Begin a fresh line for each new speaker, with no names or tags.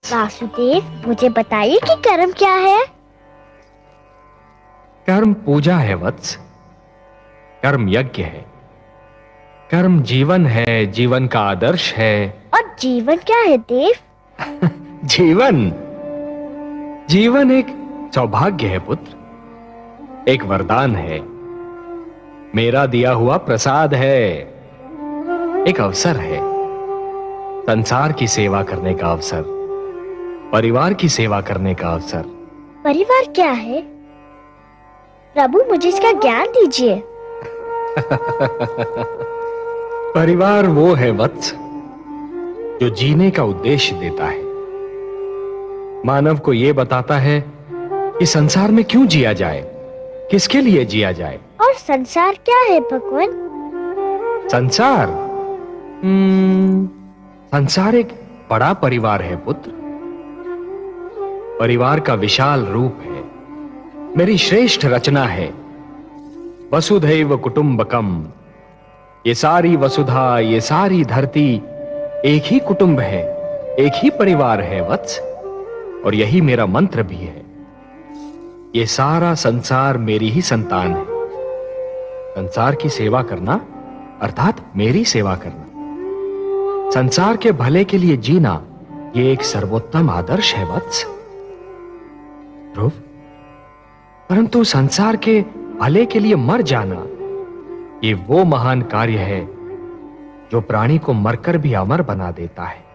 वासुदेव, मुझे बताइए कि कर्म क्या है?
कर्म पूजा है वत्स। कर्म यज्ञ है। कर्म जीवन है, जीवन का आदर्श है।
और जीवन क्या है देव?
जीवन जीवन एक सौभाग्य है पुत्र, एक वरदान है, मेरा दिया हुआ प्रसाद है, एक अवसर है, संसार की सेवा करने का अवसर, परिवार की सेवा करने का अवसर।
परिवार क्या है? प्रभु, मुझे इसका ज्ञान दीजिए।
परिवार वो है वत्स जो जीने का उद्देश्य देता है, मानव को यह बताता है कि संसार में क्यों जिया जाए, किसके लिए जिया जाए।
और संसार क्या है भगवान?
संसार संसार एक बड़ा परिवार है पुत्र। परिवार का विशाल रूप है, मेरी श्रेष्ठ रचना है। वसुधैव कुटुंबकम, ये सारी वसुधा, ये सारी धरती एक ही कुटुंब है, एक ही परिवार है वत्स। और यही मेरा मंत्र भी है। ये सारा संसार मेरी ही संतान है। संसार की सेवा करना अर्थात मेरी सेवा करना, संसार के भले के लिए जीना, ये एक सर्वोत्तम आदर्श है वत्स। ध्रुव, परंतु संसार के भले के लिए मर जाना, ये वो महान कार्य है जो प्राणी को मरकर भी अमर बना देता है।